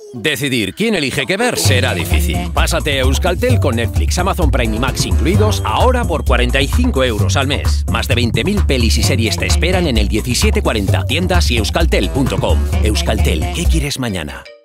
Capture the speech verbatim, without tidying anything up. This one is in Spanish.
Decidir quién elige qué ver será difícil. Pásate a Euskaltel con Netflix, Amazon Prime y Max incluidos, ahora por cuarenta y cinco euros al mes. Más de veinte mil pelis y series te esperan en el diecisiete cuarenta, tiendas y euskaltel punto com. Euskaltel, ¿qué quieres mañana?